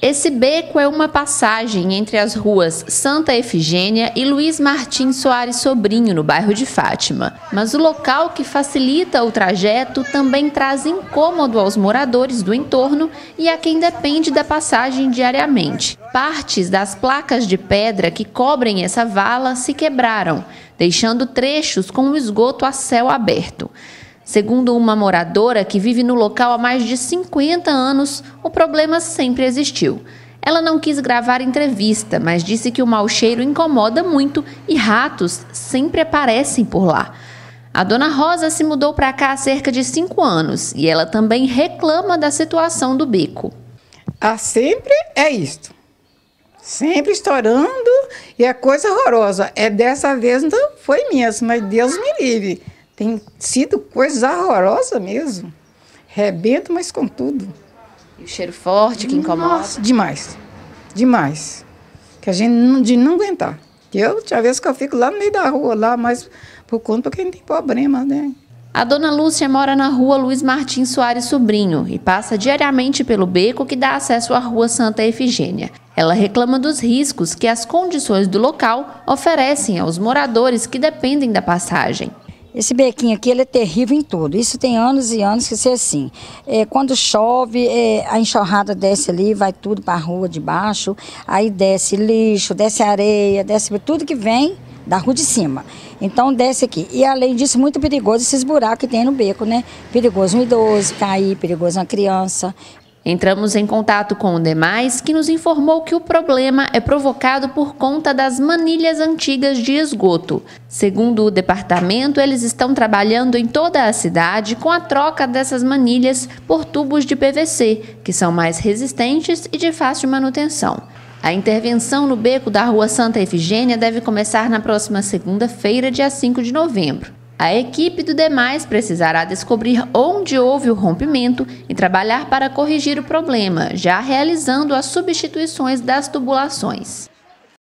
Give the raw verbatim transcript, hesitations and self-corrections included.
Esse beco é uma passagem entre as ruas Santa Efigênia e Luiz Martins Soares Sobrinho, no bairro de Fátima. Mas o local que facilita o trajeto também traz incômodo aos moradores do entorno e a quem depende da passagem diariamente. Partes das placas de pedra que cobrem essa vala se quebraram, deixando trechos com o esgoto a céu aberto. Segundo uma moradora que vive no local há mais de cinquenta anos, o problema sempre existiu. Ela não quis gravar entrevista, mas disse que o mau cheiro incomoda muito e ratos sempre aparecem por lá. A dona Rosa se mudou para cá há cerca de cinco anos e ela também reclama da situação do beco. Ah, sempre é isto. Sempre estourando e é coisa horrorosa. É dessa vez não foi mesmo, mas Deus me livre. Tem sido coisa horrorosa mesmo. Rebento, mas com tudo. E o cheiro forte que incomoda? Nossa, demais. Demais. Que a gente não, de não aguentar. Eu, tinha vezes que eu fico lá no meio da rua, lá, mas por conta que a gente tem problema, né? A dona Lúcia mora na rua Luiz Martins Soares Sobrinho e passa diariamente pelo beco que dá acesso à rua Santa Efigênia. Ela reclama dos riscos que as condições do local oferecem aos moradores que dependem da passagem. Esse bequinho aqui, ele é terrível em tudo. Isso tem anos e anos que ser assim. É, quando chove, é, a enxurrada desce ali, vai tudo para a rua de baixo. Aí desce lixo, desce areia, desce tudo que vem da rua de cima. Então desce aqui. E além disso, muito perigoso esses buracos que tem no beco, né? Perigoso um idoso cair, perigoso uma criança. Entramos em contato com o DEMAIS, que nos informou que o problema é provocado por conta das manilhas antigas de esgoto. Segundo o departamento, eles estão trabalhando em toda a cidade com a troca dessas manilhas por tubos de P V C, que são mais resistentes e de fácil manutenção. A intervenção no beco da Rua Santa Efigênia deve começar na próxima segunda-feira, dia cinco de novembro. A equipe do DEMAIS precisará descobrir onde houve o rompimento e trabalhar para corrigir o problema, já realizando as substituições das tubulações.